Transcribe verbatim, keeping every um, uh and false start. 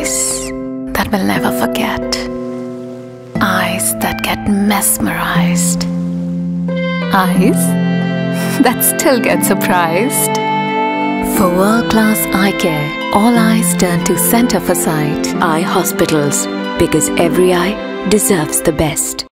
Eyes that will never forget. Eyes that get mesmerized. Eyes that still get surprised. For world-class eye care, all eyes turn to Center for Sight Eye Hospitals, because every eye deserves the best.